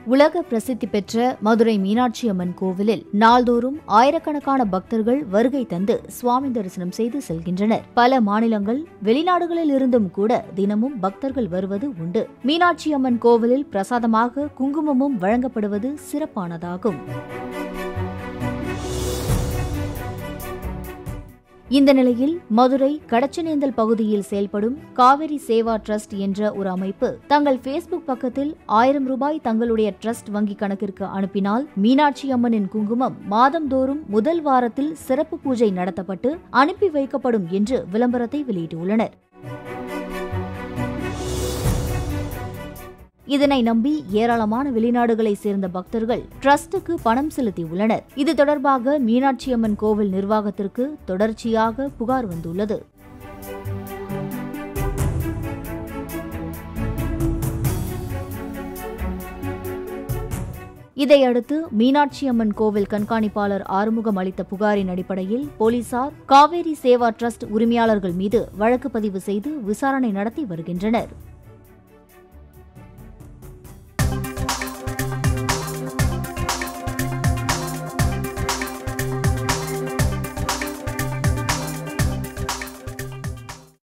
உலக பிரசித்தி பெற்ற மதுரை மீனாட்சி அம்மன் கோவிலில் நாள்தோறும் ஆயிரக்கணக்கான பக்தர்கள் வருகை தந்து சுவாமி தரிசனம் செய்து செல்கின்றனர். பல மாநிலங்கள், வெளிநாடுகளில் இருந்தும் கூட தினமும் பக்தர்கள் வருவது உண்டு. மீனாட்சி அம்மன் கோவிலில் பிரசாதமாக குங்குமமும் வழங்கப்படுவது சிறப்பானதாகும். இந்த நிலையில் மதுரை கடச்சனேந்தல் பகுதியில் செயல்படும் காவேரி சேவா டிரஸ்ட் என்ற ஒரு அமைப்பு தங்கள் பேஸ்புக் பக்கத்தில் 1000 ரூபாய் தங்களுடைய டிரஸ்ட் வங்கி கணக்கிற்கு அனுப்பினால் மீனாட்சி அம்மனின் குங்குமம் மாதந்தோறும் முதல் வாரத்தில் சிறப்பு பூஜை நடத்தப்பட்டு அனுப்பி வைக்கப்படும் என்று விளம்பரத்தை வெளியிட்டுள்ளனர். இதனை நம்பி ஏராளமான வெளிநாடுகளைச் சேர்ந்த பக்தர்கள் டிரஸ்டுக்கு பணம் செலுத்தியுள்ளனர். இது தொடர்பாக மீனாட்சி அம்மன் கோவில் நிர்வாகத்திற்கு தொடர்ச்சியாக புகார் வந்துள்ளது. இதையடுத்து மீனாட்சி அம்மன் கோவில் கண்காணிப்பாளர் ஆறுமுகம் அளித்த புகாரின் அடிப்படையில் போலீசார் காவேரி சேவா டிரஸ்ட் உரிமையாளர்கள் மீது வழக்கு பதிவு செய்து விசாரணை நடத்தி வருகின்றனர்.